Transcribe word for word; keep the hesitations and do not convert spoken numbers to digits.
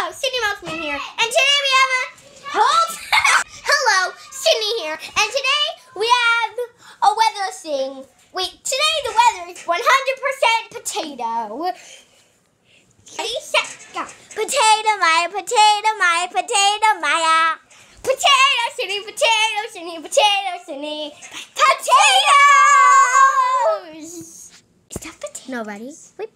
Hello, Sydney Mousman here, and today we have a hold. Hello, Sydney here, and today we have a weather thing. Wait, today the weather is one hundred percent potato. Ready, set, go. Potato, my potato, my potato, my potato, Sydney, potato, Sydney, potato, Sydney, potatoes. Is that potato? No, ready? Wait.